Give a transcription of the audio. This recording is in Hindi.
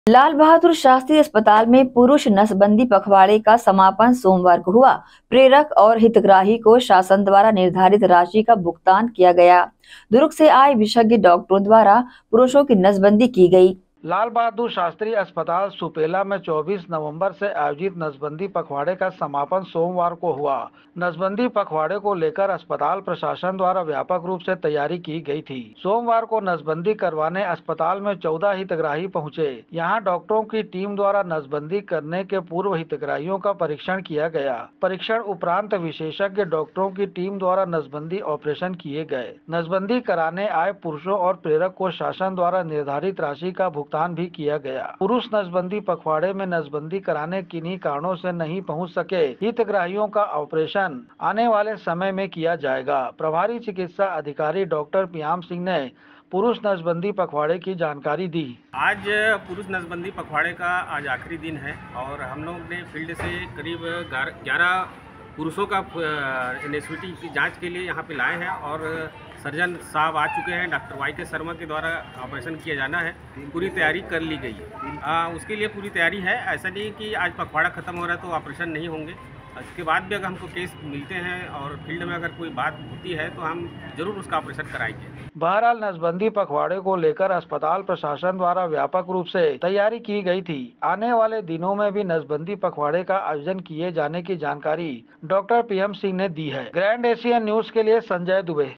लाल बहादुर शास्त्री अस्पताल में पुरुष नसबंदी पखवाड़े का समापन सोमवार को हुआ। प्रेरक और हितग्राही को शासन द्वारा निर्धारित राशि का भुगतान किया गया। दुर्ग से आए विशेषज्ञ डॉक्टरों द्वारा पुरुषों की नसबंदी की गई। लाल बहादुर शास्त्री अस्पताल सुपेला में 24 नवंबर से आयोजित नसबंदी पखवाड़े का समापन सोमवार को हुआ। नसबंदी पखवाड़े को लेकर अस्पताल प्रशासन द्वारा व्यापक रूप से तैयारी की गई थी। सोमवार को नसबंदी करवाने अस्पताल में 14 हितग्राही पहुंचे। यहां डॉक्टरों की टीम द्वारा नसबंदी करने के पूर्व हितग्राहियों का परीक्षण किया गया। परीक्षण उपरांत विशेषज्ञ डॉक्टरों की टीम द्वारा नसबंदी ऑपरेशन किए गए। नसबंदी कराने आए पुरुषों और प्रेरक को शासन द्वारा निर्धारित राशि का भुगतान भी किया गया। पुरुष नसबंदी पखवाड़े में नसबंदी कराने किन्हीं कारणों से नहीं पहुंच सके हितग्राहियों का ऑपरेशन आने वाले समय में किया जाएगा। प्रभारी चिकित्सा अधिकारी डॉक्टर पियाम सिंह ने पुरुष नसबंदी पखवाड़े की जानकारी दी। आज पुरुष नसबंदी पखवाड़े का आज आखिरी दिन है और हम लोग ने फील्ड से करीब 11 पुरुषों का एनएसवीटी की जांच के लिए यहाँ पे लाए हैं और सर्जन साहब आ चुके हैं। डॉक्टर वाई के शर्मा के द्वारा ऑपरेशन किया जाना है। पूरी तैयारी कर ली गई है। उसके लिए पूरी तैयारी है। ऐसा नहीं कि आज पखवाड़ा ख़त्म हो रहा है तो ऑपरेशन नहीं होंगे। इसके बाद भी अगर हमको केस मिलते हैं और फील्ड में अगर कोई बात होती है तो हम जरूर उसका ऑपरेशन कराएंगे। बहरहाल नसबंदी पखवाड़े को लेकर अस्पताल प्रशासन द्वारा व्यापक रूप से तैयारी की गई थी। आने वाले दिनों में भी नसबंदी पखवाड़े का आयोजन किए जाने की जानकारी डॉक्टर पीएम सिंह ने दी है। ग्रैंड एशियन न्यूज के लिए संजय दुबे।